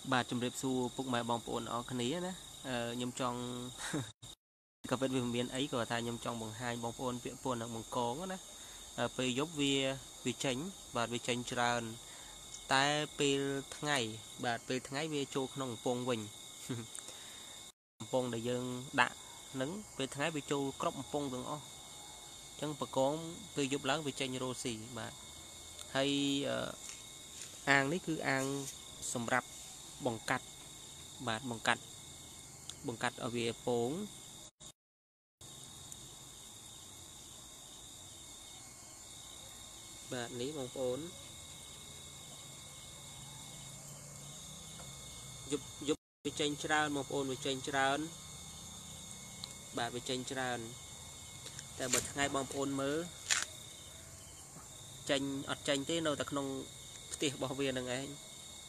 បាទជំរាបសួរពុកម៉ែបងប្អូនអរគ្នាណាខ្ញុំចង់ក៏ពិតវាមិនមានអីក៏ថាខ្ញុំចង់បង្ហាញបងប្អូនពាក្យពួននឹងបង្កងណាពេលយប់វាចេញបាទវាចេញច្រើនតែពេលថ្ងៃបាទពេលថ្ងៃវាចូលក្នុងកំពង់វិញកំពង់ដែលយើងដាក់នឹងពេលថ្ងៃវាចូលគ្រប់កំពង់ទាំងអស់អញ្ចឹងបង្កងពេលយប់ឡើងវាចេញរ៉ូស៊ីបាទហើយអាងនេះគឺអាងសម្រាប់បង្កាត់បាទបង្កាត់ឲ្យវាពងបាទនេះបងប្អូនយប់វាចេញច្រើនបងប្អូនវាចេញច្រើនបាទវាចេញច្រើនតែបើថ្ងៃបងប្អូនមើលចេញអត់ចេញទេនៅតែក្នុងផ្ទះរបស់វានឹងឯង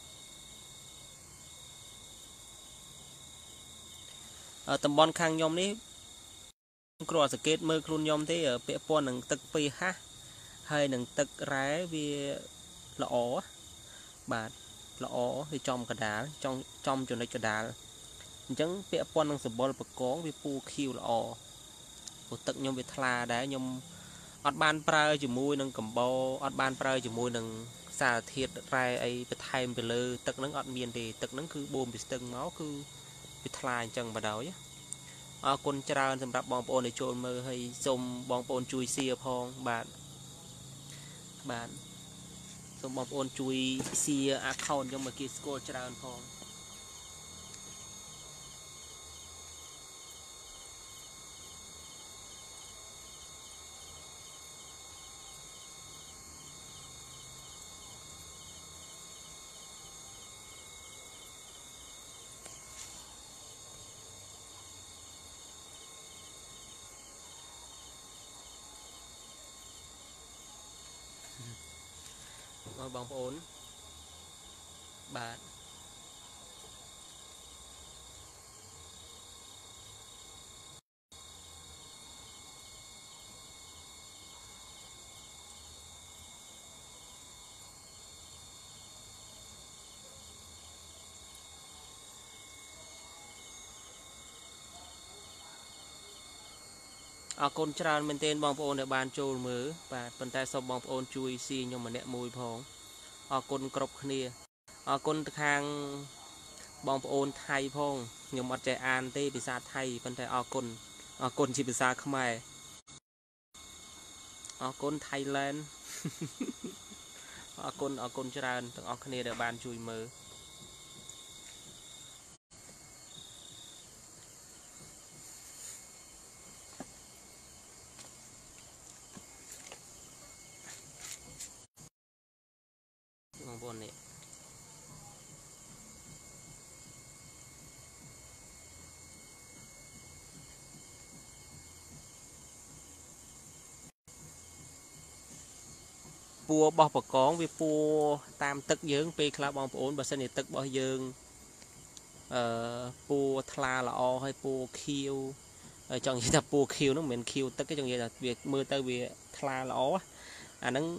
តំបន់ខាងខ្ញុំនេះគ្រាន់សង្កេតមើលខ្លួនខ្ញុំទេពាក់ព័ន្ធនឹងទឹកពេលហះហើយនឹងទឹករ៉ែវាល្អបាទល្អវាចំកដាលចំចំណុចកដាលអញ្ចឹងពាក់ព័ន្ធនឹងសម្បុរបកងវាពូខៀវល្អព្រោះទឹកខ្ញុំវាថ្លាដែរខ្ញុំអត់បានប្រើជាមួយនឹងកំបោអត់បានប្រើជាមួយនឹងសារធាតុរ៉ែអីបន្ថែមទៅលើទឹកហ្នឹងអត់មានទេទឹកហ្នឹងគឺបូមពីស្ទឹងមកគឺវាថ្លាអញ្ចឹងបណ្ដោយអរគុណច្រើនសម្រាប់បងប្អូនដែលចូលមើលហើយសូមបងប្អូនជួយ share ផងបាទសូមបងប្អូនជួយ share account ខ្ញុំមកគេស្គាល់ច្រើនផងបងប្អូនបាទអរគុណច្រើនមែនទែនបងប្អូនដែលបានចូលមើលបាទប៉ុន្តែសូមបងប្អូនជួយ share ខ្ញុំម្នាក់មួយផងអរគុណគ្រប់គ្នាអរគុណទៅខាងបងប្អូនថៃផងខ្ញុំអត់ចេះអានទេភាសាថៃប៉ុន្តែអរគុណជាភាសាខ្មែរអរគុណ Thailand អរគុណច្រើនទាំងអស់គ្នាដែលបានជួយមើលបងប្អូននេះពួរបោះបកងវាពួរតាមទឹកយើងពេលខ្លះបងប្អូនបើសិនជាទឹករបស់យើងពួរថ្លាល្អហើយពួរខៀវចង់និយាយថាពួរខៀវហ្នឹងមិនមែនខៀវទឹកទេចង់និយាយថាវាមើលទៅវាថ្លាល្អអាហ្នឹង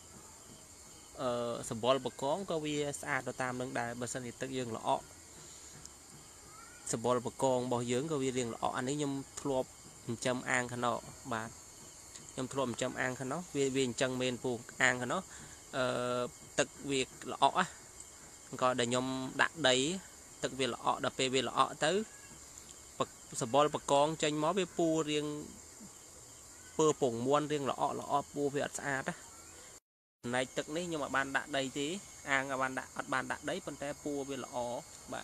សម្បុរបកងក៏វាស្អាតទៅតាមនឹងដែរបើសិនជាទឹកយើងល្អក់សម្បុរបកងរបស់យើងក៏វារៀងល្អក់អានេះខ្ញុំធ្លាប់ចិញ្ចឹមអាងខ្នោបាទខ្ញុំធ្លាប់ចិញ្ចឹមអាងខ្នោវាអញ្ចឹងមែនពូអាងខ្នោទឹកវាល្អក់ក៏ដែលខ្ញុំដាក់ដីទឹកវាល្អក់ដល់ពេលវាល្អក់ទៅសម្បុរបកងចេញមកវាពូរៀងពើពងមួនរៀងល្អក់ពូវាអត់ស្អាតណាចំណែកទឹកនេះខ្ញុំអត់បានដាក់ដីទេអាងអត់បានដាក់ដីប៉ុន្តែពូវាល្អបាទ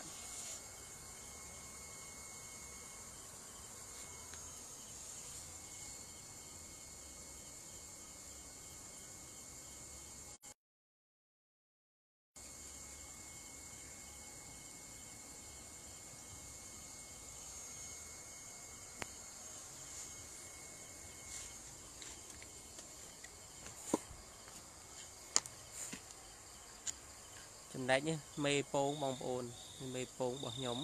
ចំណែកនេះមេពងបងប្អូនមេពងរបស់ខ្ញុំ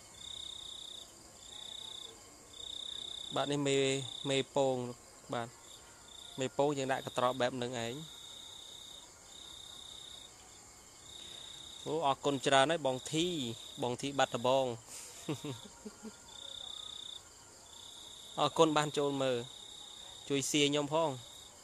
បាទនេះមេពងបាទមេពងយើងដាក់កត្រកបែបនឹងឯងអូអរគុណច្រើនហើយបងធីបាត់ដបងអរគុណបានចូលមើលជួយសៀខ្ញុំផង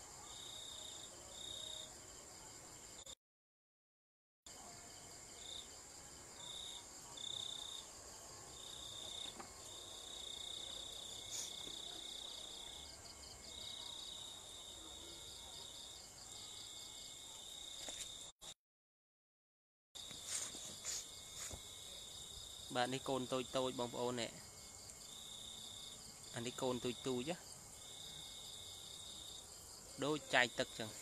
បាទនេះកូនតូចបងប្អូននេះអានេះកូនទូចណាដូចចែកទឹកចឹង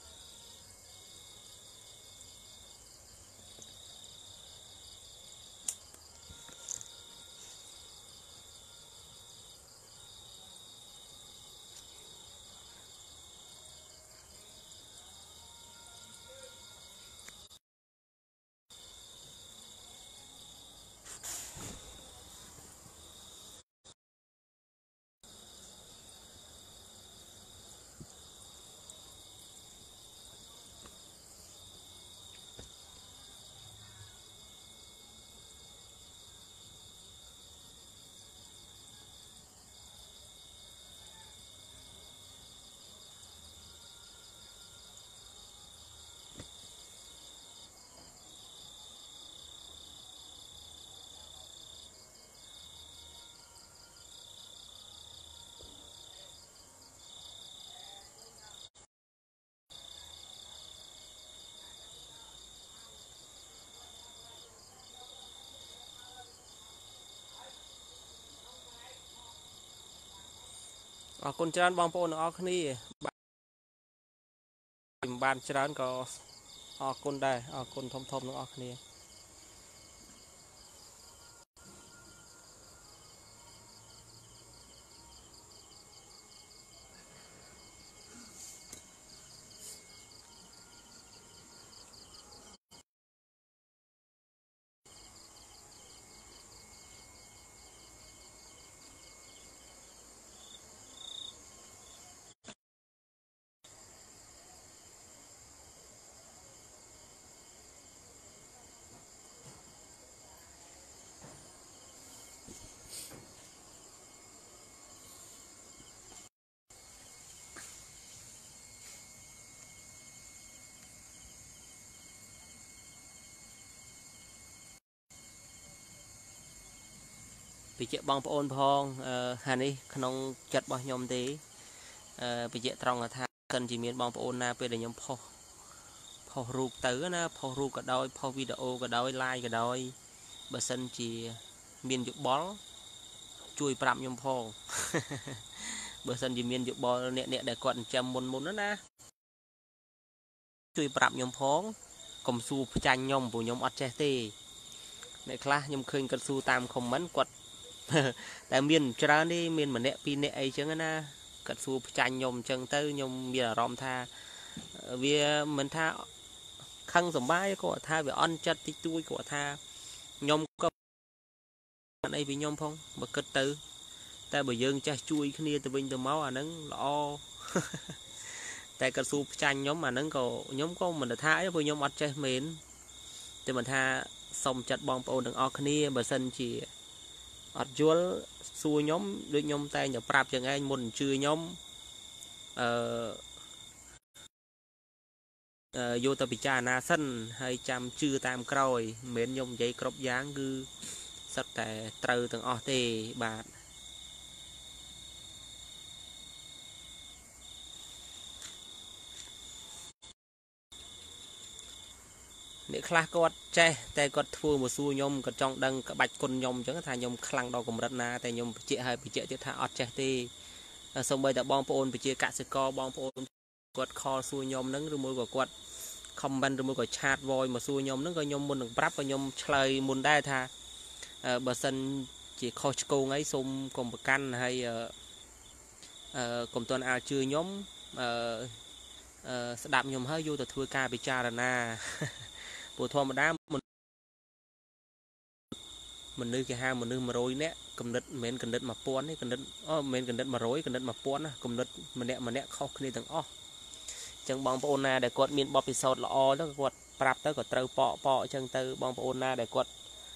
អរគុណច្រើនបងប្អូនទាំងអស់គ្នាបានច្រើនក៏អរគុណដែរអរគុណធំទាំងអស់គ្នាបញ្ជាក់បងប្អូនផងហានេះក្នុងចិត្តរបស់ខ្ញុំទេបញ្ជាក់ត្រង់ថាសិនជាមានបងប្អូនណាពេលដែលខ្ញុំផុសរូបទៅណាផុសរូបក៏ដោយផុសវីដេអូក៏ដោយ live ក៏ដោយបើសិនជាមានយោបល់ជួយប្រាប់ខ្ញុំផងបើសិនជាមានយោបល់អ្នកដែលគាត់ចិញ្ចឹមមុនណាជួយប្រាប់ខ្ញុំផងកុំសួរផ្ចាញ់ខ្ញុំព្រោះខ្ញុំអត់ចេះទេអ្នកខ្លះខ្ញុំឃើញគាត់សួរតាម comment គាត់តែមានច្រើនទេមានម្នាក់ពីរនាក់អីចឹងណាគាត់សួរផ្ចាញ់ខ្ញុំចឹងទៅខ្ញុំមានអារម្មណ៍ថាវាមិនថាខឹងសម្បាយគាត់ថាវាអន់ចិត្តតិចតួចគាត់ថាខ្ញុំក៏អត់អីពីខ្ញុំផងបើគិតទៅតែបើយើងចេះជួយគ្នាទៅវិញទៅមកអាហ្នឹងល្អតែគាត់សួរផ្ចាញ់ខ្ញុំអាហ្នឹងក៏ខ្ញុំក៏មិនថាអីព្រោះខ្ញុំអត់ចេះមែនតែមិនថាសុំចិត្តបងប្អូនទាំងអស់គ្នាបើសិនជាអត់យល់សួរខ្ញុំដូចខ្ញុំតែងតែប្រាប់ចឹងឯងមុនជឿខ្ញុំយកទៅពិចារណាសិនហើយចាំជឿតាមក្រោយមិនមែនខ្ញុំនិយាយគ្រប់យ៉ាងគឺសិតតែត្រូវទាំងអស់ទេបាទអ្នកខ្លះគាត់ចេះតែគាត់ធ្វើមកសួរខ្ញុំគាត់ចង់ដឹងក្បាច់គុណខ្ញុំអញ្ចឹងថាខ្ញុំខ្លាំងដល់កម្រិតណាតែខ្ញុំបញ្ជាក់ឲ្យបញ្ជាក់ទៀតថាអត់ចេះទេសូម្បីតែបងប្អូនប្រជាកសិករបងប្អូនគាត់ខលសួរខ្ញុំហ្នឹងឬមួយក៏គាត់ comment ឬមួយក៏ឆាត voice មកសួរខ្ញុំហ្នឹងក៏ខ្ញុំមុននឹងប្រាប់ក៏ខ្ញុំឆ្លើយមុនដែរថាបើសិនជាខុសឆ្គងអីសូមកុំប្រកាន់ហើយកុំតន់អាលជឿខ្ញុំស្ដាប់ខ្ញុំហើយយកទៅធ្វើការពិចារណាព្រោះធម្មតាមនុស្សគេហៅមនុស្ស100នាក់គំនិតមិនមែនគំនិត1000ទេគំនិតមិនមែនគំនិត100គំនិត1000ណាគំនិតម្នាក់ខុសគ្នាទាំងអស់អញ្ចឹងបងប្អូនណាដែលគាត់មានបទពិសោធន៍ល្អទៅគាត់ប្រាប់ទៅក៏ត្រូវប៉អញ្ចឹងទៅបងប្អូនណាដែលគាត់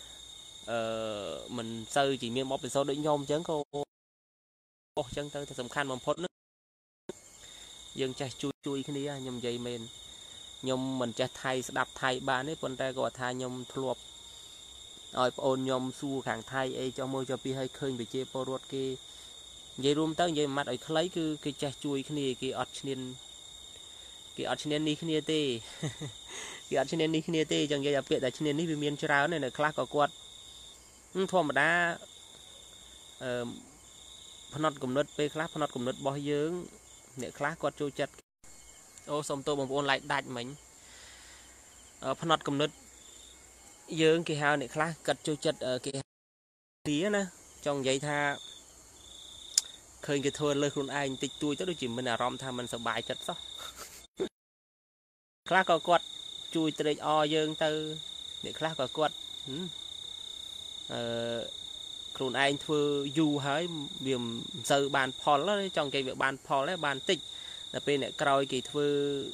មិនសូវchỉមានបបពិសោធន៍ដូចខ្ញុំអញ្ចឹងក៏អស់អញ្ចឹងទៅតែសំខាន់បំផុតនោះយើងចេះជួយគ្នាខ្ញុំនិយាយមែនខ្ញុំមិនចេះថៃស្ដាប់ថៃបានទេប៉ុន្តែគាត់ថាខ្ញុំធ្លាប់ឲ្យប្អូនខ្ញុំសួរខាងថៃអីចុះមើលចុះពីឲ្យឃើញប្រជាពលរដ្ឋគេនិយាយរួមទៅនិយាយមួយម៉ាត់ឲ្យខ្លីគឺគេចេះជួយគ្នាគេអត់ឈ្នាននេះគ្នាទេគេអត់ឈ្នាននេះគ្នាទេចឹងនិយាយថាពាក្យតែឈ្នាននេះវាមានច្រើននៅខ្លះក៏គាត់ធម្មតាផ្នត់គំនិតពេលខ្លះផ្នត់គំនិតរបស់យើងអ្នកខ្លះគាត់ចូលចិត្តអូសុំទោសបងប្អូនឡាយដាច់មិញផ្នត់គំនិតយើងគេហៅអ្នកខ្លះគាត់ចូលចិត្តគេទីណាចង់និយាយថាឃើញគេធ្វើលើខ្លួនឯងតិចតួចទៅដូចជាមានអារម្មណ៍ថាมันសប្បាយចិត្តសោះខ្លះក៏គាត់ជួយត្រេកអរយើងទៅអ្នកខ្លះក៏គាត់ខ្លួនឯងធ្វើយូរហើយវាមិនសូវបានផលចង់គេវាបានផលដែរបានតិចតែពេលអ្នកក្រោយគេធ្វើ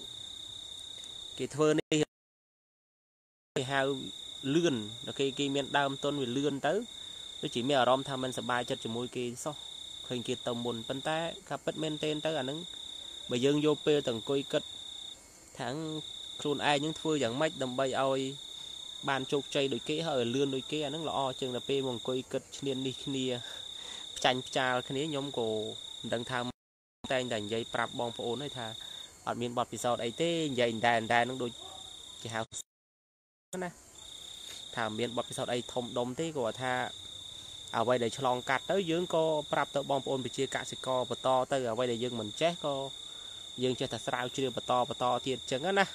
នេះគេហៅលឿនដល់គេមានដើមទុនវាលឿនទៅដូចជាមានអារម្មណ៍ថាมันសប្បាយចិត្តជាមួយគេសោះឃើញគេទៅមុនប៉ុន្តែការពិតមែនទែនទៅអាហ្នឹងបើយើងយកពេលទៅអង្គុយគិតថាខ្លួនឯងនឹងធ្វើយ៉ាងម៉េចដើម្បីឲ្យបានជោគជ័យដូចគេហើយលឿនដូចគេអាហ្នឹងល្អជាងតែពេលមកអង្គុយគិតឈ្នាននេះគ្នាផ្ចាញ់ផ្ចាលគ្នាខ្ញុំក៏មិនដឹងថាតែងតែនិយាយប្រាប់បងប្អូនហើយថាអត់មានបទពិសោធន៍អីទេនិយាយតែហ្នឹងដូចគេហៅណាថាមានបទពិសោធន៍អីធំដុំទេគាត់ថាអ្វីដែលឆ្លងកាត់ទៅយើងក៏ប្រាប់ទៅបងប្អូនប្រជាកសិករបន្តទៅអ្វីដែលយើងមិនចេះក៏យើងចេះតែស្រាវជ្រាវបន្តទៀតអញ្ចឹងណា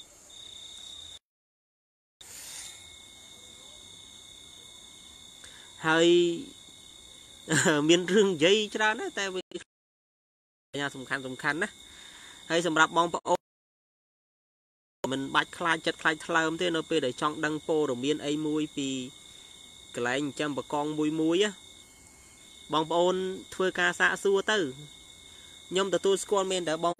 ហើយមានរឿងនិយាយច្រើនណាស់តែវាសំខាន់ណាហើយសម្រាប់បងប្អូនមិនបាច់ខ្លាចចិត្តខ្លាចថ្លើមទេនៅពេលដែលចង់ដឹងព័ត៌មានអីមួយពីកន្លែងចាំបកងមួយបងប្អូនធ្វើការសាកសួរទៅខ្ញុំទទួលស្គាល់មែនតើបង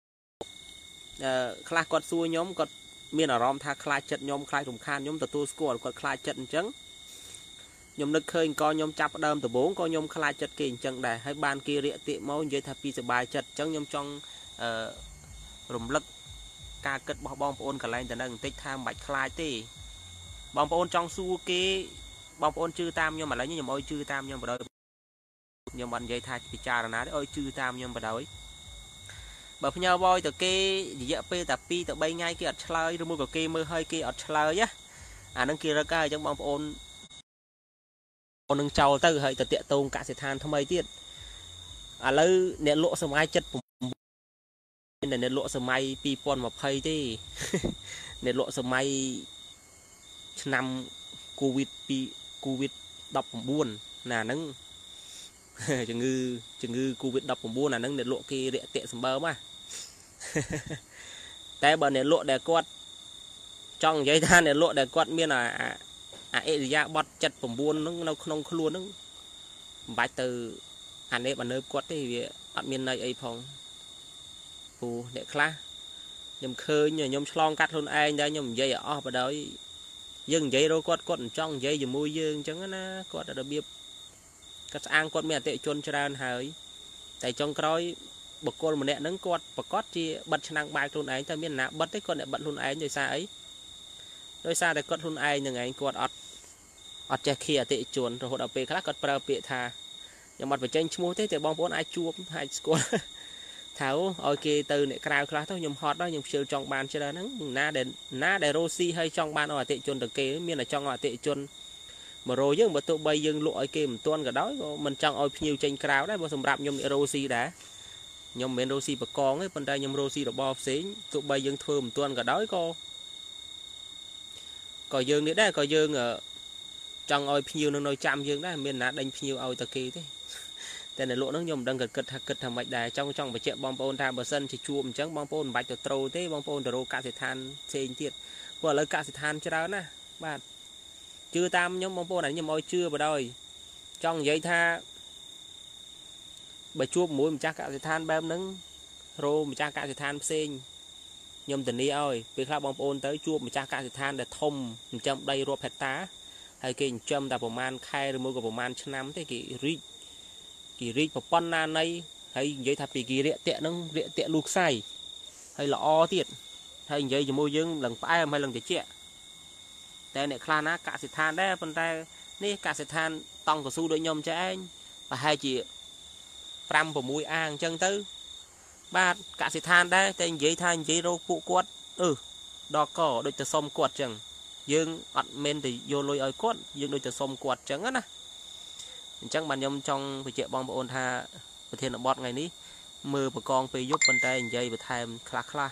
ខ្លះគាត់សួរខ្ញុំគាត់មានអារម្មណ៍ថាខ្លាចចិត្តខ្ញុំខ្លាចរំខានខ្ញុំទទួលស្គាល់គាត់ខ្លាចចិត្តអញ្ចឹងខ្ញុំនឹកឃើញក៏ខ្ញុំចាប់ដើមដំបូងក៏ខ្ញុំខ្លាចចិត្តគេអញ្ចឹងដែរហើយបានគេរាកទាកមកនិយាយថាពីសុបាយចិត្តអញ្ចឹងខ្ញុំចង់រំលឹកការគិតរបស់បងប្អូនកន្លែងទៅនឹងបន្តិចថាមិនបាច់ខ្លាចទេបងប្អូនចង់សួរគេបងប្អូនជឿតាមខ្ញុំឥឡូវនេះខ្ញុំអោយជឿតាមខ្ញុំបដ ខ្ញុំបាននិយាយថាពិចារណាទេអោយជឿតាមខ្ញុំបដ បើផ្ញើវយទៅគេរយៈពេលតែ2ទៅ3ថ្ងៃគេអត់ឆ្លើយឬមួយក៏គេមើលហើយគេអត់ឆ្លើយអានឹងគេរឹកហើយអញ្ចឹងបងប្អូននឹងចោលទៅហើយទៅតាក់ទងកសិដ្ឋានថ្មីទៀតឥឡូវអ្នកលក់សម័យចិត្តអ្នកលក់សម័យ2020ទេអ្នកលក់សម័យឆ្នាំកូវីដ19ណាហ្នឹងជំងឺកូវីដ19អាហ្នឹងអ្នកលក់គេរាក់ទាក់សម្បើមតែបើអ្នកលក់ដែលគាត់ចង់និយាយថាអ្នកលក់ដែលគាត់មានអិរិយាបថ79ហ្នឹងនៅក្នុងខ្លួនហ្នឹងមិនបាច់ទៅអានេបអានើបគាត់ទេវាអត់មានន័យអីផងពូអ្នកខ្លះខ្ញុំឃើញខ្ញុំឆ្លងកាត់ខ្លួនឯងដែរខ្ញុំនិយាយឲ្យអស់បដ យើងនិយាយរកគាត់មិនចង់និយាយជាមួយយើងអញ្ចឹងណាគាត់របៀបគាត់ស្អាងគាត់មានអតិថិជនច្រើនហើយតែចុងក្រោយបុគ្គលម្នាក់ហ្នឹងគាត់ប្រកាសជាបិទឆ្នាំងបាយខ្លួនឯងតែមានណាបិទទេគាត់អ្នកបិទខ្លួនឯងដោយសារអីដោយសារតែគាត់ខ្លួនឯងនឹងឯងគាត់អត់ចេះខៀអតិថិជនរហូតដល់ពេលខ្លះគាត់ប្រើពាក្យថាខ្ញុំអត់បញ្ចេញឈ្មោះទេតែបងប្អូនអាចជួបអាចស្គាល់ថាឲ្យគេទៅអ្នកក្រៅខ្លះទៅខ្ញុំហត់ដល់ខ្ញុំខ្ជិលចង់បានច្រើនហ្នឹងណាដែលរ៉ូស៊ីហើយចង់បានឲ្យអតិថិជនទៅគេមានតែចង់ឲ្យអតិថិជន100យើងបើទោះបីយើងលក់ឲ្យគេមិនទាន់ក៏ដោយក៏មិនចង់ឲ្យភ្ញៀវចេញក្រៅដែរបើសម្រាប់ខ្ញុំរ៉ូស៊ីដែរខ្ញុំមិនមែនរ៉ូស៊ីបកងទេប៉ុន្តែខ្ញុំរ៉ូស៊ីរបស់ផ្សេងទោះបីយើងធ្វើមិនទាន់ក៏ដោយក៏យើងនេះដែរក៏យើងចង់ឲ្យភ្ញៀវនៅចាំយើងដែរមានណាដេញភ្ញៀវឲ្យទៅគេទេតែនៅលក់ហ្នឹងខ្ញុំមិនដឹងគិតថាម៉េចដែរចង់បញ្ជាក់បងប្អូនថាបើសិនជាជួបអញ្ចឹងបងប្អូនមិនបាច់ទៅត្រូលទេបងប្អូនទៅរកកសិដ្ឋានផ្សេងទៀតព្រោះឥឡូវកសិដ្ឋានច្រើនណាបាទជឿតាមខ្ញុំបងប្អូនខ្ញុំឲ្យជឿបដ ចង់និយាយថាបើជួបមួយម្ចាស់កសិដ្ឋានបែបហ្នឹងរោម្ចាស់កសិដ្ឋានផ្សេង nhom tình đi ơi vì khác bong ôn tới chua mà cha cả than để thông châm đây rùa hạt tá hay cái châm đạp man khai rồi mua của man năm thế kỳ ri và pon na này hay giấy tháp kỳ rịa tệ luộc sai hay là o tiệt hay giấy chỉ mua dương lần phải hay lần để chẹแต่เนี่ยคลานะกะสิทานได้ปนแต่นี่กะสิทานต้องกับสู้โดยยมใจvà hai chị pram của mũi an chân tư ba cảสิทานได้แต่giấy than giấy rô phụ quật đo cỏ đôi từ xôm quật chẳng dương ọt men thì vô lôi ơi quật dương đôi từ xôm quật chẳng á nè chẳng bàn nhom trong phải chợ bong ôn thaประเทศบอดไงนี้มือประกองไปยุบปนแต่giấyไปทำคลาคลา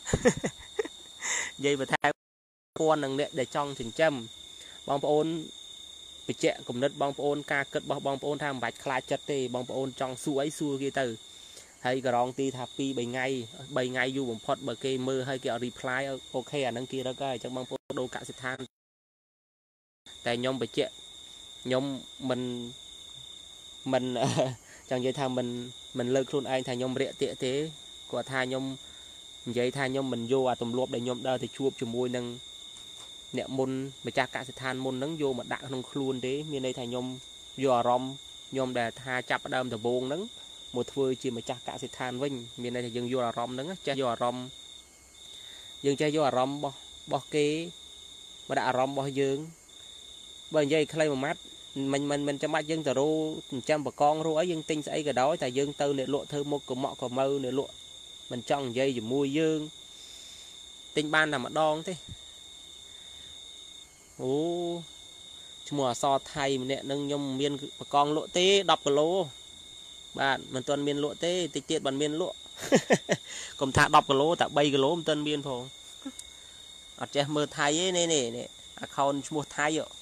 giấyไปทำปอนหนึ่งเนี่ยđể trongถึงจำบองปอนไปเจาะกลุ่มนัดบองปอนกาเกิดบองปอนทำบัตรคลายจัดตีบองปอนจองสู้ไอ้สู้กี่ตื่นให้กระรองตีทับปีใบไงอยู่บนพอดเบอร์เกมือให้เกี่ยวรีพลายโอเคอันนั้นกี่แล้วก็จังบองปอนดูกะสิทานแต่ยมไปเจาะยมมันจังใจทำมันเลิกครูนไอ้ทางยมเรียเตะเตะกว่าทางยมใจทางยมมันโย่ตุ่มรวบได้ยมเดินที่ชูบจมูกนั่งเนี่ยมุนไปจากกะสิทานมุนนั่งโยมาดักนงครูนเด้มีในทางยมโยรอมยมแต่ทาจับเดิมแต่โบงนั่งหมดฟื้นจีมาจากกะสิทานวิ่งมีในยังโยรอมนั่งจะโยรอมยังจะโยรอมบ่เกมาด่ารอมบ่ยืงบ่ยัยใครมามัดมันจะมัดยังแต่รู้จำประกองรู้ไอ้ยังtinhใส่cái đóแต่ยังเตอเนี่ยลวดเธอมุกกับเหมาะกับมือเนี่ยลวดมันจ้องยัยอยู่มวยยืงtinh ban nằm ở đòn thếโอ้ชั่วโมงซอไทยมันเนี่ยนึงยมเมียนกองโลเต้ดับกะโลบ้านมันต้นเมียนโลเต้ติดเตียดบันเมียนโลกลมถาดับกะโลแต่ใบกะโลมันต้นเมียนพออาจจะมือไทยนี่เขาชั่วโมงไทยอ่ะ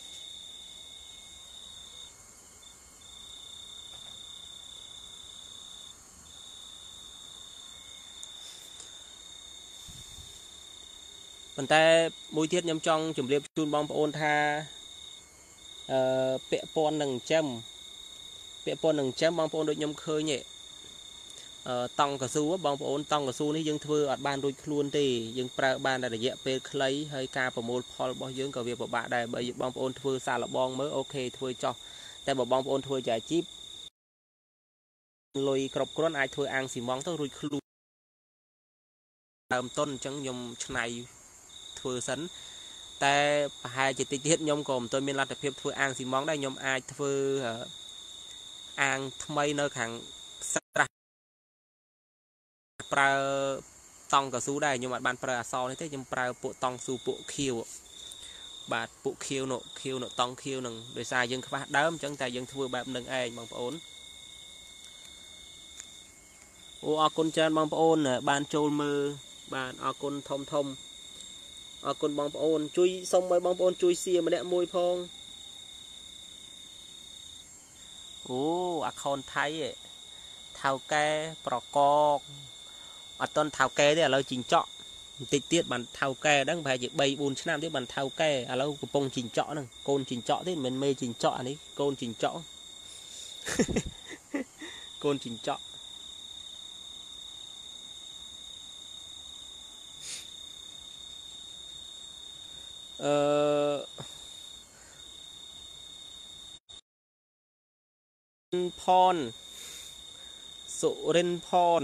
มันแต่มวยเทียดยำจองจุ่มเรียบจูนบองปอนทาเปะปอนหนึ่งจำบางปอนโดยยำเคยเนี่ยตองกระซูบางปอนตองกระซูนี่ยังเถื่ออัดบานโดยคลุนตียังปลาบานได้เยอะเป็นคล้ายให้การประมวลพอบ่ยังกับเวียบบะได้ใบบางปอนเถื่อซาละบองเมื่อโอเคเถื่อจ่อแต่บางปอนเถื่อจ่ายจิ๊บลอยกรอบกรอนไอเถื่ออังสีมองต้องรุยคลุนเริ่มต้นจังยำชนัยเถื่อสันแต่หายจิตติดยมกลมตัวมีรัฐเพียบเถื่ออังสีมองได้ยมไอเถื่ออังทำไมเนื้อขังสัตว์ปลาตองกับซูได้ยมบัดบานปลาซอนี่ที่ยมปลาปุตองซูปุคิวบาดปุคิวโนตองคิวหนึ่งโดยสายยังขวาเดิมจังแต่ยังเถื่อแบบหนึ่งเองบางปอนโอ้อกุนเจนบางปอนเนี่ยบานโจลมือบานอกุนทมอกุนบางปอนจุยส่งไปบางปอนจุยเสียมาเนี่ยมวยพองโอ้อาคอนไทยเท้าแก่ปลอกกอกต้นเท้าแก่เนี่ยเราจิงเจาะติดเตี้ยบันเท้าแก่ดังไปจากใบบุญชนะที่บันเท้าแก่เรากระปงจิงเจาะนั่งโกนจิงเจาะที่มันไม่จิงเจาะนี่โกนจิงเจาะโกนจิงเจาะพรสุรินพร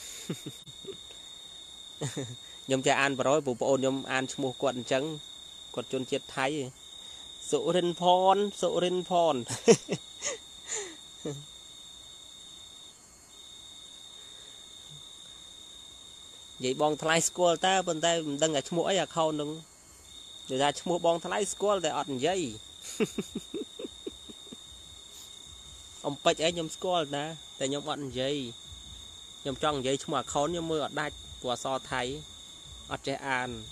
ยมจะอ่านปร้อยปู่ปอนยมอ่านชมูกวดจังกวดจนเจ็ดไทยสุรินพรvậy bong thay school ta bên tay đang ở chmu ấy à không đừng để ra chmu bong thay school để ọt dây ông bạch ấy nhom school nèแต่nhom ọt dây nhom trong dây chmu khốn nhom mưa ọt đai của so thay ọt trẻ an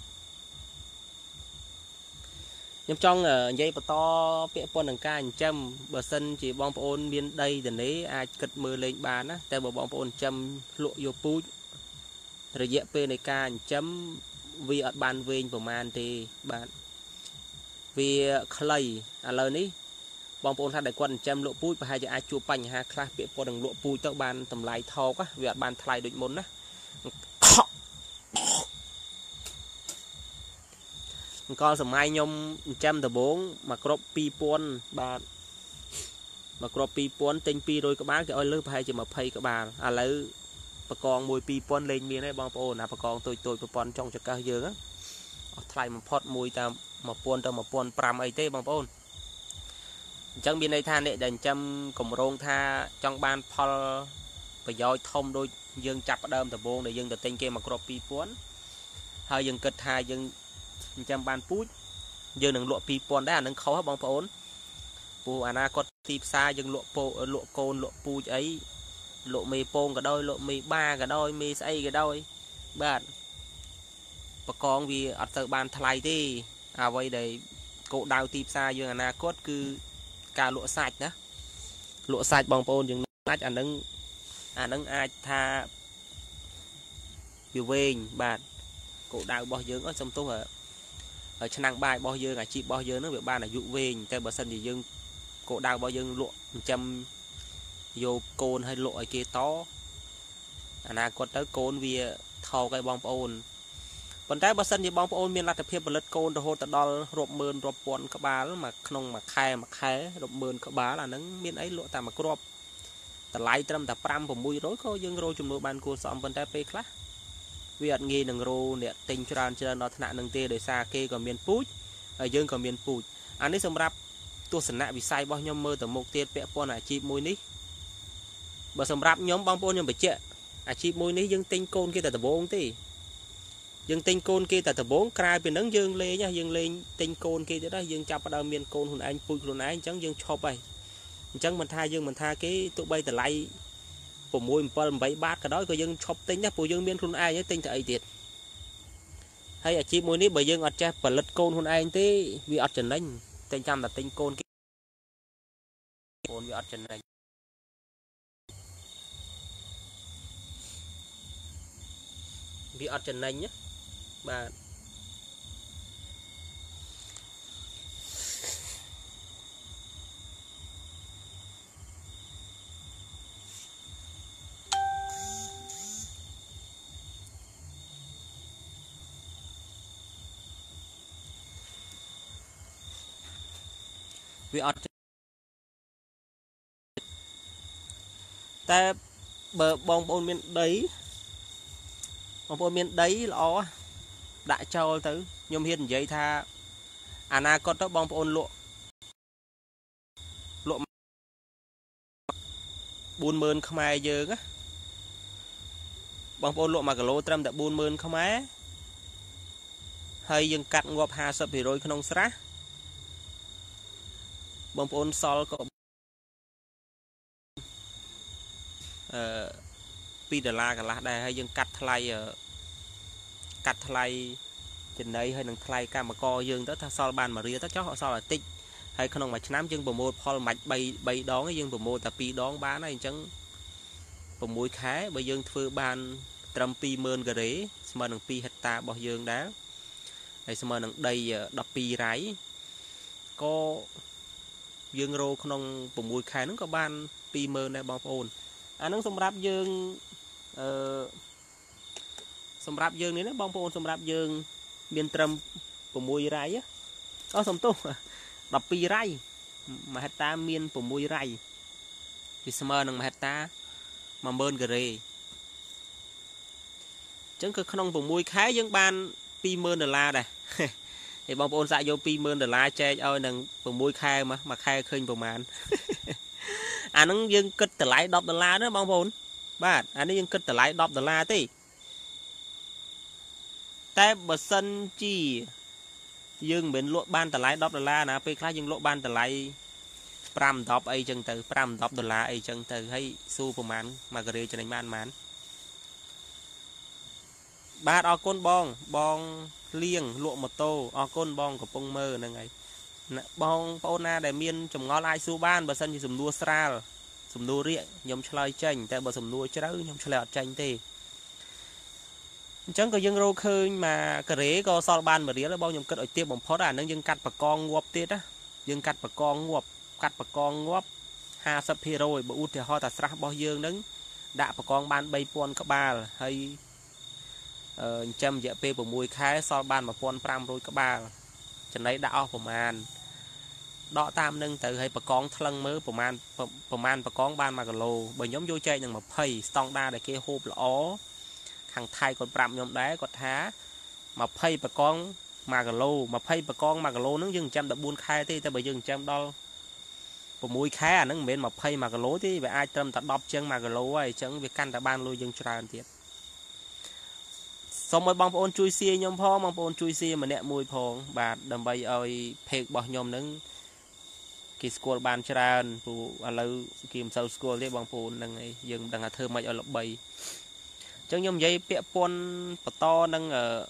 nhom trong ở dây bờ to bẹ pon đằng ca châm bờ sân chỉ bong pon miền đây để lấy ai cất mưa lên bàn áแต่bờ bong pon châm lụa vô puiระยะเป็นในการจำวีอัดบานเวงประมาณที่บานวีคลายอะไรนี้บางปนท่านได้กวนจำลวดปุ้ยไปให้จะอาจูปัญหาคลาเปียปนดังลวดปุ้ยต้องบานทำลายทอกะวีอัดบานทลายโดยมนนะ con sầm mai nhom trăm tờ bốn mà crop pi pon bà mà crop pi pon tinh pi rồi các bạn cái ơi lướt hay chỉ mà pay các bạn à lấy bà con mùi pi pon lên miền đấy bong pon bà con tôi pon trong cho cao dương á thay một pot mùi ta một pon pram ấy thế bong pon chẳng biên đây tha nệ đành trăm cùng rong tha trong ban pol và doi thông đôi dương chập đơm tờ bốn để dương tờ tinh kia mà crop pi pon hơi dương kết hai dương trăm ban pút dương đừng lụa pi pon đấy đừng khó bong pon pu ana có tip xa dương lụa côn lụa pu ấy lụa mì pon cả đôi lụa mì ba cả đôi mì say cả đôi bạn bà con vì ở từ ban thay đi à vậy để cụ đào tip xa dương ana cốt cứ cả lụa sạch đó lụa sạch bong pon dương sạch anh nâng ai tha biểu về bạn cụ đào bao dương ở trong tôi ở chân năng bài bao dương à chị bao dương nó việc ba là dụ về tay bờ sân thì dương cụ đào bao dương lụa châm vô côn hay lụa kia to anh à còn tới côn vì thò cái bong ôn còn trái bờ sân thì bong ôn miền lạc tập hiệp bật côn rồi hốt đo rộp mơn rộp pon các bà mà không mà khai rộp mơn các bà là nắng miền ấy lụa ta mà crop ta lại trăm ta pram của mùi rối có dương rô chùm nô ban cô xóm bên trái pe khác vì ăn nghi đừng rô nè tinh cho nó thằng đừng tê để xa kê còn miền pút ở dương còn miền pút anh ấy xong rap tôi sẵn nạ vì sai bao nhiêu mơ từ một tiết vẽ con chip môi ní bà xong rap nhóm bóng bôn nhưng phải chạy chip môi ní dương tinh côn kia từ bốn tí dương tinh côn kia từ bốn cài bên nắng dương lê nhá dương lên tinh côn kia đó dương chắp vào miền côn hồn anh pui hồn anh chẳng dương cho bay chẳng mình tha cái tụi bay từ lại của môi một bảy bát cái đó có dương chọc tinh nhá của dương miền hồn ai nhá tinh tại tiệt hay chip môi ní bởi dương ở cha và lật côn hồn anh tí vì ở trần anh tinh trăm là tinh côn côn bị ở trần này bị ở trần này nhé bạn vì ở ta bờ bong bồn miền đấy ló đại châu tới nhôm hiền giấy tha ana con đó bong bồn lụa buôn mơn không ai giờ á bong bồn lụa mà cả lô trăm đã buôn mơn không ai hay dừng cắt ngọc hà sập thì rồi không sát bong bồn sol có pi đờ la cả lá đây hay dừng cắt thay trên đây hay đừng thay cam mà co dương tới so bàn mà ria tới chó họ so là tích hay không mà nắm chân bồ môi pol mạch bay đón cái dương bồ môi tập pi đón bán này chẳng bồ môi khá bởi dương thưa ban trăm pi mơn gà rế mà đừng pi hecta bao dương đá hay mà đừng đầy đập pi ráy có dương rô không bồ môi khá nó có ban pi mơn này bao ôn nó xong ráp dương xong ráp dương này nó bong bồn xong ráp dương miền trầm của mùi rai á có xong tu đập pi rai mà hết ta miền của mùi rai thì summer nằng mà hết ta mà mơn gà rê chẳng cơ không của mùi khá dương ban pi mơn đờ la này thì bong bồn dạy vô pi mơn đờ la che ơi nằng của mùi khai mà khai khơi vào màn nó dương cất từ lại đọc đờ la đó bong bồn bạn nó dương cất từ lại đọc đờ la tíแต่บสันจีdươngเป็นลวกบ้านแต่ไลดอลลาร์นะไปคล้ายยังลวกบ้านแต่ไลปรำดอบไอจังเตอปรำดอบดอลลาร์ไอจังเตอให้สู้ประมาณมากระเรจะในบ้านมันบาดออกก้นบองเลี้ยงลวกมอโต้ออกก้นบองกับปงเมอร์นั่งไงบองปอนาได้เมียนจมงอลายสู้บ้านบสันจีสมนัวสราลสมนัวเรียยมชลอยจังแต่บสมนัวเจ้ายมชลอยจังเตchẳng có dân rô khơi mà cái rễ có so ban mà rễ là bao nhiêu cất ở tiếp bằng phó đàn nó dân cắt và con ngọc tiết á dân cắt và con ngọc ha sắp hero rồi bộ thì họ ta sắp bao dương đứng đã và con ban bay pon các ba hay trăm dạ p của mùi khai so ban mà pon pram rồi các ba ចំណៃដាក់អស់ប្រមាណដកតាមនឹងទៅឲ្យបកងថ្លឹងមើលប្រមាណបកងបាន1គីឡូបើខ្ញុំយកចែកនឹង20ស្តង់ដារដែលគេហូបល្អខាងថៃគាត់ប្រាប់ខ្ញុំដែរគាត់ថា20បកង1គីឡូ20បកង1គីឡូហ្នឹងយើងចិញ្ចឹម14ខែទេតែបើយើងចិញ្ចឹមដល់6ខែអាហ្នឹងមិនមែន21គីឡូទេវាអាចត្រឹមតែ10ជាង1គីឡូហើយអញ្ចឹងវាកាន់តែបានលុយយើងច្រើនទៀតសូមឲ្យបងប្អូនជួយសៀខ្ញុំផងបងប្អូនជួយសៀម្នាក់មួយផងបាទដើម្បីឲ្យเพจរបស់ខ្ញុំហ្នឹងគេស្គាល់បានច្រើនព្រោះឥឡូវគេមិនសូវស្គាល់ទេបងប្អូនហ្នឹងឯងយើងមិនដឹងថាធ្វើម៉េចឲ្យល្បីអញ្ចឹងខ្ញុំនិយាយពាក្យពន់បន្តនឹង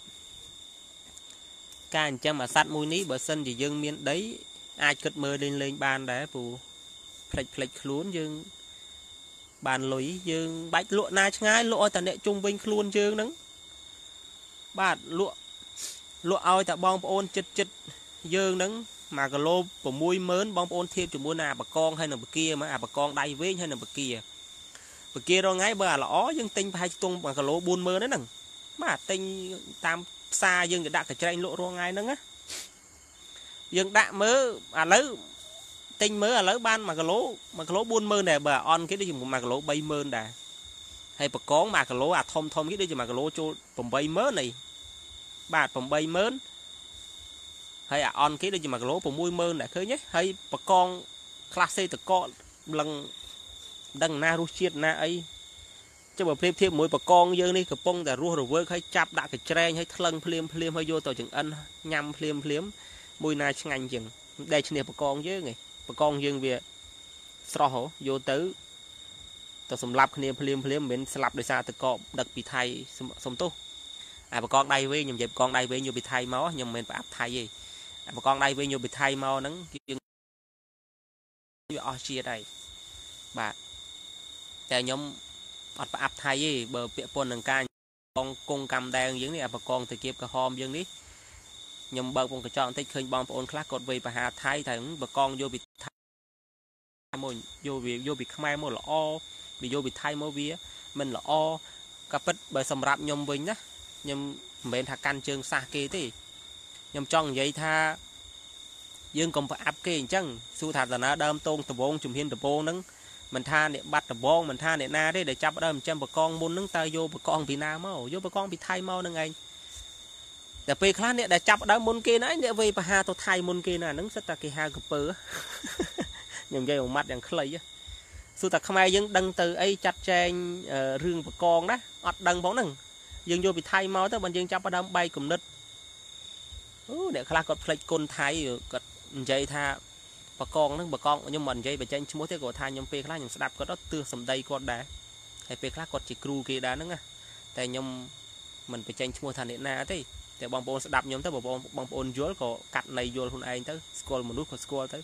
ការចិញ្ចឹមអាសត្វមួយនេះបើសិនជាយើងមានដីអាចគិតមើលលេងបានដែរព្រោះផ្លេចខ្លួនយើងបានលុយយើងបាច់លក់ណាឆ្ងាយលក់ឲ្យតែអ្នកជុំវិញខ្លួនយើងហ្នឹងបាទលក់ឲ្យតែបងប្អូនចិត្តយើងហ្នឹង1គីឡូ60000បងប្អូនធៀបជាមួយនឹងអាបកងហើយនឹងបកាមកអាបកងដៃវែងហើយនឹងបការងថ្ងៃបើអាល្អយើងទិញប្រហែលខ្ទង់1គីឡូ40000ហ្នឹងបាទទិញតាមផ្សារយើងទៅដាក់កញ្ច្រែងលក់រាល់ថ្ងៃហ្នឹងណាយើងដាក់មើលឥឡូវទិញមើលឥឡូវបាន1គីឡូ40000ដែរបើអន់គេដូចជា1គីឡូ30000ដែរហើយបកង1គីឡូអាធំគេដូចជា1គីឡូចូល80000អីបាទ80000ហើយអាអន់គេដូចជា1គីឡូ60000ដែរឃើញទេហើយបកងក្លាសេតកលឹងដឹងណារសជាតិណាអីចុះបើប្រៀបធៀបជាមួយបកងយើងនេះកំពុងតែរស់រវើកហើយចាប់ដាក់កញ្ច្រែងហើយថ្លឹងភ្លាមហើយយកទៅចង្អិនញ៉ាំភ្លាមមួយណាឆ្ងាញ់ជាងដែលឈ្នះបកងយើងឯងបកងយើងវាស្រស់ហ៎យកទៅសម្លាប់គ្នាភ្លាមមិនមែនស្លាប់ដោយសារតកដឹកពីថៃសុំទោសអាបកងដៃវែងខ្ញុំនិយាយបកងដៃវែងយកពីថៃមកខ្ញុំមិនមែនប្រអាប់ថៃទេអាបកងដៃវែងយកពីថៃមកហ្នឹងយើងវាអស់ជាតិហើយបាទតែខ្ញុំអត់ប្រអាប់ថៃទេបើពាក់ព័ន្ធនឹងការគង់កម្មដែងយើងនេះអាបកងតាគៀបក្រហមយើងនេះខ្ញុំបើកវងកញ្ចក់បន្តិចឃើញបងប្អូនខ្លះគាត់វេបហាថៃតែបកងយកពីថៃមកយកពីខ្មែរមកល្អវាយកពីថៃមកវាមិនល្អក៏ពិតបើសម្រាប់ខ្ញុំវិញណាខ្ញុំមិនមែនថាកាន់ជើងសះគេទេខ្ញុំចង់និយាយថាយើងកុំប្រអាប់គេអញ្ចឹងសួរថាតាណាដើមតងដបងជំហានដបងហ្នឹងមិនថាអ្នកបាត់ដបងមិនថាអ្នកណាទេដែលចាប់ដើមចិញ្ចឹមបកងមុនហ្នឹងតើយកបកងពីណាមកយកបកងពីថៃមកហ្នឹងឯងតែពេលខ្លះអ្នកដែលចាប់ដើមមុនគេណាអ្នកវេបហាទៅថៃមុនគេណាហ្នឹងសិតតែគេហៅកពើខ្ញុំនិយាយមួយម៉ាត់យ៉ាងខ្លីសួរតែខ្មែរយើងដឹងទៅអីចាត់ចែងរឿងបកងណាអត់ដឹងផងហ្នឹងយើងយកពីថៃមកទៅបើយើងចាប់ដើមបែកគំនិតអ្នកខ្លះគាត់ផ្លេចគុណថៃគាត់និយាយថាបកងហ្នឹងបកងខ្ញុំមិននិយាយបញ្ចេញឈ្មោះទេគាត់ថាខ្ញុំពេលខ្លះខ្ញុំស្ដាប់គាត់ទៅទើសសម្ដីគាត់ដែរហើយពេលខ្លះគាត់ជាគ្រូគេដែរហ្នឹងណាតែខ្ញុំមិនបញ្ចេញឈ្មោះថាអ្នកណាទេតែបងប្អូនស្ដាប់ខ្ញុំទៅបងប្អូនយល់ក៏កាត់ន័យយល់ខ្លួនឯងទៅស្គាល់មនុស្សក៏ស្គាល់ទៅ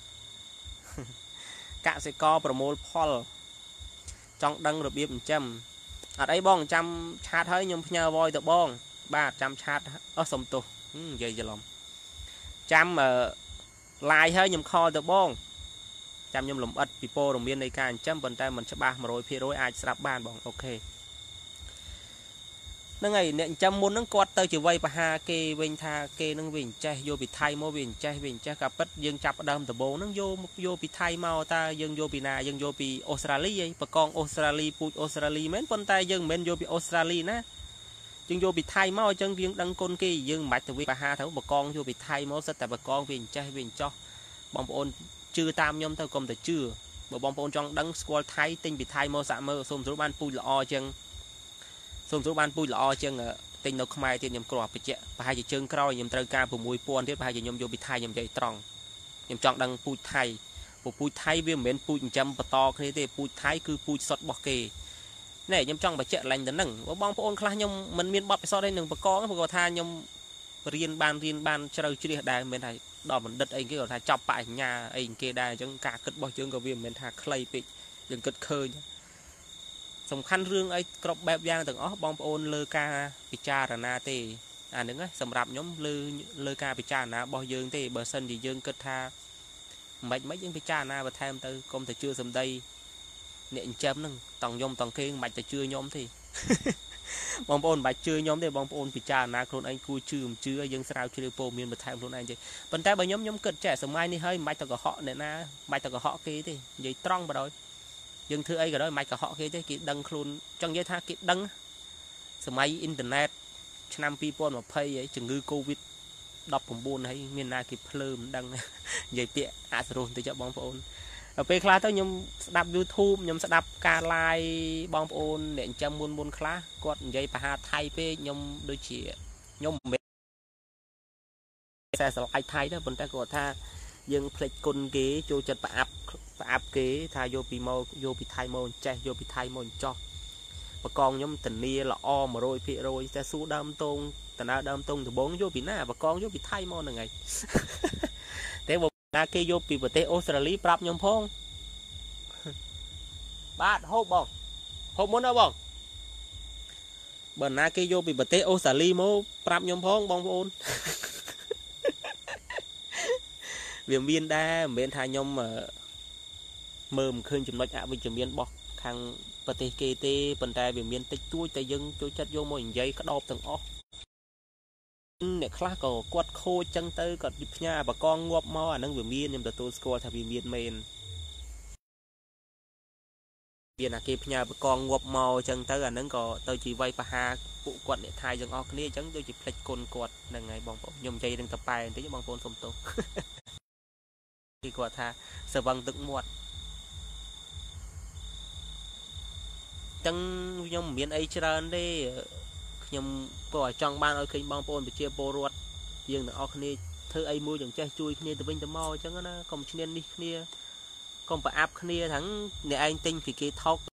កសិករប្រមូលផលចង់ដឹងរបៀបចិញ្ចឹមអត់អីបងចាំឆាតហើយខ្ញុំផ្ញើវយទៅបងបាទចាំឆាតសុំទោសនិយាយច្រឡំចាំឡាយហើយខ្ញុំខលទៅបងចាំខ្ញុំលំអិតពីព័ត៌មាននៃការចិញ្ចឹមប៉ុន្តែមិនច្បាស់ 100% អាចស្ដាប់បានបងអូខេហ្នឹងហើយអ្នកចិញ្ចឹមមុនហ្នឹងគាត់ទៅជាវ័យបហាគេវិញថាគេនឹងវាចេះយកពីថៃមកវាចេះក៏ប៉ិតយើងចាប់ដើមដំបូងហ្នឹងយកពីថៃមកតើយើងយកពីណាយើងយកពីអូស្ត្រាលីឯងបកងអូស្ត្រាលីពូជអូស្ត្រាលីមែនប៉ុន្តែយើងមិនមែនយកពីអូស្ត្រាលីណាយើងយកពីថៃមកអញ្ចឹងយើងដឹងគុណគេយើងមិនបាច់ទៅវាបហាទៅបកងយកពីថៃមកសិតតែបកងវាចេះវាចោះបងប្អូនជឿតាមខ្ញុំទៅកុំតែជឿបើបងប្អូនចង់ដឹងស្គាល់ថៃទិញពីថៃមកសាក់មើលសូមស្រួលបានពូជល្អជាងទិញនៅខ្មែរទៀតខ្ញុំគ្រាន់បច្ចៈប្រហែលជាជើងក្រោយខ្ញុំត្រូវការ6000ទៀតប្រហែលជាខ្ញុំយកពីថៃខ្ញុំនិយាយត្រង់ខ្ញុំចង់ដឹងពូជថៃពូជថៃវាមិនមែនពូជចិញ្ចឹមបន្តគ្នាទេពូជថៃគឺពូជសុទ្ធរបស់គេណែខ្ញុំចង់បញ្ជាក់ឡើងទៅហ្នឹងបងប្អូនខ្លះខ្ញុំមិនមានបទពិសោធន៍ទេនឹងបកងព្រោះគាត់ថាខ្ញុំរៀនបានជ្រៅជ្រះដែរមិនមែនថាដល់បណ្ឌិតអីគេគាត់ថាចប់បញ្ញាអីគេដែរអញ្ចឹងការគិតរបស់យើងក៏វាមិនមែនថាខ្លីពេកយើងគិតឃើញសំខាន់រឿងអីគ្រប់បែបយ៉ាងទាំងអស់បងប្អូនលើការពិចារណាទេអាហ្នឹងសម្រាប់ខ្ញុំលើការពិចារណារបស់យើងទេបើសិនជាយើងគិតថាមិនយើងពិចារណាបន្ថែមទៅកុំតែជឿសម្ដីអ្នកចិញ្ចឹមហ្នឹងតង់ខ្ញុំតង់គេមិនបាច់ទៅជឿខ្ញុំទេបងប្អូនបាច់ជឿខ្ញុំទេបងប្អូនពិចារណាខ្លួនឯងគួរជឿមិនជឿយើងស្រាវជ្រាវព័ត៌មានបន្ថែមខ្លួនឯងទេប៉ុន្តែបើខ្ញុំគិតចេះសម័យនេះហើយមិនបាច់ទៅកុហកអ្នកណាមិនបាច់ទៅកុហកគេទេនិយាយត្រង់បដ យើងធ្វើអីក៏ដោយមិនកុហកគេទេគេដឹងខ្លួនចង់និយាយថាគេដឹងសម័យអ៊ីនធឺណិតឆ្នាំ2020ហើយជំងឺ Covid 19ហើយមានណាគេភ្លើមិនដឹងនិយាយពាក្យអសរោះបន្តិចបងប្អូនដល់ពេលខ្លះទៅខ្ញុំស្ដាប់ YouTube ខ្ញុំស្ដាប់ការ live បងប្អូនអ្នកចិញ្ចឹមមុនខ្លះគាត់និយាយប្រហាថៃពេកខ្ញុំដូចជាខ្ញុំមិនមែនតែស្រឡាញ់ថៃទេប៉ុន្តែគាត់ថាយើងផ្លេចគុណគេចូលចិត្តប្រអាប់គេថាយកពីមកយកពីថៃមកចេះយកពីថៃមកចោះបកងខ្ញុំធានាល្អ 100% តែសួរដើមតងតើដើមតងដំបងយកពីណាបកងយកពីថៃមកហ្នឹងហើយតែបើណាគេយកពីប្រទេសអូស្ត្រាលីប្រាប់ខ្ញុំផងបាទហូបបងហូបមុនណាបងបើណាគេយកពីប្រទេសអូស្ត្រាលីមកប្រាប់ខ្ញុំផងបងប្អូនវាមានដែរមិនមែនថាខ្ញុំមើលមិនឃើញចំណុចអវិជ្ជមានរបស់ខាងប្រទេសគេទេប៉ុន្តែវាមានតិចតួចតែយើងចូលចិត្តយកមកនិយាយក្តោបទាំងអស់អ្នកខ្លះក៏គាត់ខូចចឹងទៅគាត់ផ្ញើបកងងាប់មកអាហ្នឹងវាមានខ្ញុំទទួលស្គាល់ថាវាមានមែនវាណាគេផ្ញើបកងងាប់មកចឹងទៅអាហ្នឹងក៏ទៅជាវាយប្រហារពួកគាត់អ្នកថៃទាំងអស់គ្នាចឹងដូចជាផ្លិចគុណគាត់ហ្នឹងហើយបងប្អូនខ្ញុំនិយាយរឿងតប៉ែបន្តិចបងប្អូនសុំទោសគេគាត់ថាសវឹងទឹកមាត់ចឹងខ្ញុំមិនមានអីច្រើនទេខ្ញុំក៏ចង់បានឲ្យឃើញបងប្អូនប្រជាពលរដ្ឋយើងទាំងអស់គ្នាធ្វើអីមួយយ៉ាងចេះជួយគ្នាទៅវិញទៅមកអញ្ចឹងណាកុំឈ្នាននេះគ្នាកុំប្រអាប់គ្នាទាំងអ្នកឯងទិញពីគេថោក